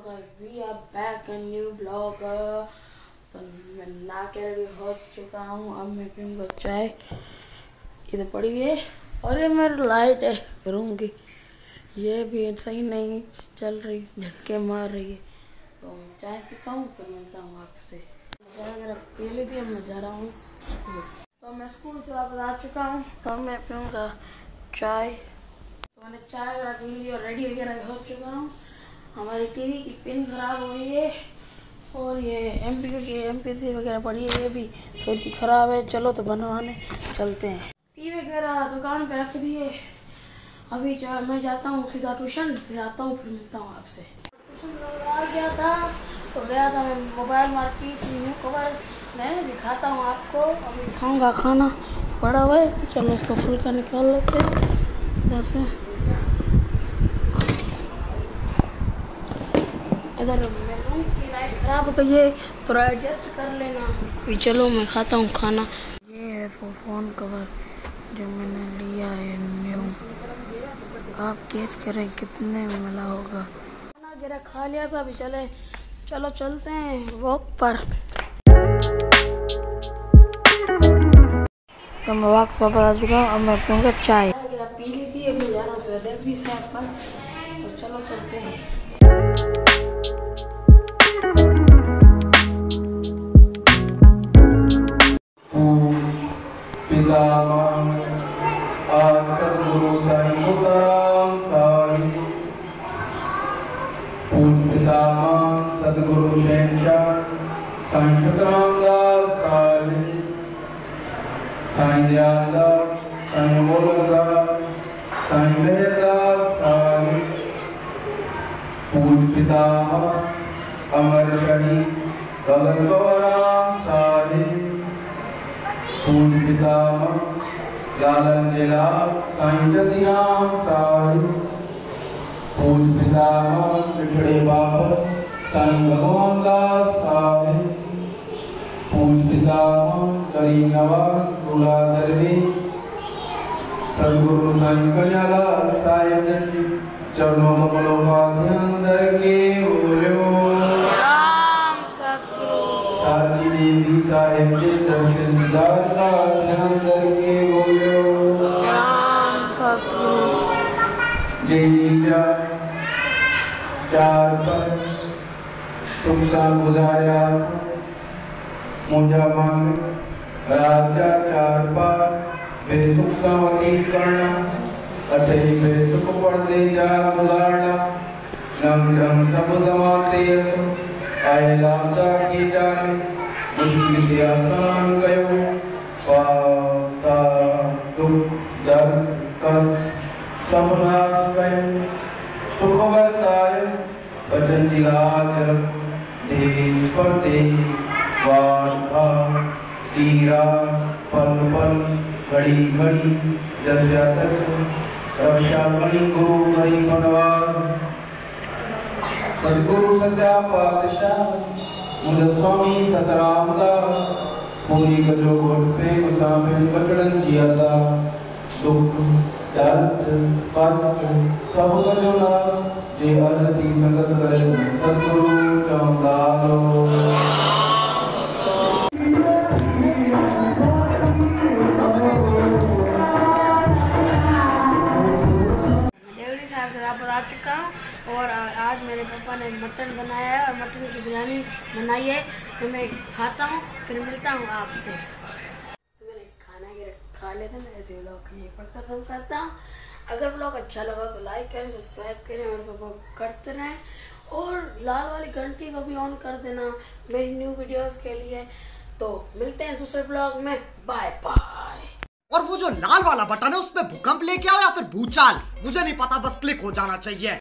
We are back in new blog. तो मैं ना के रेडी हो चुका हूँ। अब मैं पीऊँगा चाय। इधर पड़ी हुई है और ये मेरी लाइट है रूम की, ये भी सही नहीं चल रही, झटके मार रही है। तो मैं चाय पीता हूँ फिर मिलता हूँ आपसे। चाय वगैरह पी ली थी, अब मैं जा रहा हूँ स्कूल। तो मैं स्कूल से वापस आ चुका हूँ। तो मैं पीऊँगा चाय। तो मैंने चाय वगैरह पी ली और रेडी वगैरह हो चुका हूँ। हमारी टीवी की पिन खराब हुई है और ये MP3 वगैरह पड़ी है, ये भी थोड़ी सी खराब है। चलो तो बनवाने चलते हैं। टीवी वगैरह दुकान पे रख दिए। अभी मैं जाता हूँ सीधा ट्यूशन, फिर आता हूँ, फिर मिलता हूँ आपसे। ट्यूशन आ गया था तो गया था मैं मोबाइल मार्केट, न्यू कवर मैं दिखाता हूँ आपको। अभी दिखाऊँगा, खाना पड़ा हुआ है। चलो इसका फुल्का निकाल लेते हैं इधर से। इधर मेरे रूम की लाइट खराब हो गई है, थोड़ा एडजस्ट कर लेना। अभी चलो मैं खाता हूँ खाना। ये है फ़ोन कवर जो मैंने लिया है न्यू। आप गेस करें कितने में मिला होगा। खाना वगैरह खा लिया था, अभी चलो चलते हैं वॉक पर। तो मैं वॉक से वापस आ चुका हूँ। अब मैं पीऊँगा चाय वगैरह पी ली थी। अब मैं जा रहा हूँ डेवरी साइड पर। तो चलो चलते हैं। सदगुरु साईं तुकाराम साईं, पूज्य पितामह सदगुरु शहंशाह साईं सतराम दास साईं, साईं दयाल दास, साईं मोहन दास, साईं मेहर दास साईं, पूज्य पितामह अमर शहीद भगत गौराम साईं, पूज्य पितामह लालन जिला साईं जतिराम साईं, पूज्य पितामह पिछड़े बाप साईं भगवान दास साईं, पूज्य पितामह करीम नवाज दूल्हा दरवेश सदगुरु साईं कन्यालाल साहिब जी चरणों कमलों का ध्यान करके बोलो राम सतगुरु। साची देवी साहिब जी दर्शन दीदार का ध्यान करके बोलो राम सतगुरु। जय चार पर सुखसा गुजारा मुझा मांग राजा चार पर बेसुख सावती करना अठई बेसुख पड़ते जा गुजारना नम नम सब दमाते आए लाता की जान मुश्किल से आसान गयो पाता दुख दर्द कष्ट सब नाश गयो सुख वर्ताय वचन दिलाज देश पर देश वार्ता तीरा पल पल घड़ी घड़ी जस्या तक रक्षा मणि गुरु मणि बनवार सदगुरु सच्चा पातशाह मुझे स्वामी सतराम दास पूरी गजो गोट पे मुसाफिर बचड़न जिया था दुख दर्द कष्ट सब गजो ना जे अरती संगत करे सदगुरु चमदालो आ चुका हूँ और आज मेरे पापा ने मटन बनाया है और मटन की बिरयानी बनाई है। तो मैं खाता हूँ, फिर मिलता हूँ आपसे। तो मैंने खाना खा लेते हैं। मैं ऐसे व्लॉग यहीं पर खत्म करता हूँ। अगर व्लॉग अच्छा लगा तो लाइक करें, सब्सक्राइब करें और सपोर्ट करते रहें और लाल वाली घंटी को भी ऑन कर देना मेरी न्यू वीडियोस के लिए। तो मिलते हैं दूसरे व्लॉग में। Bye bye. और वो जो लाल वाला बटन है उसमें भूकंप लेके आओ या फिर भूचाल, मुझे नहीं पता, बस क्लिक हो जाना चाहिए।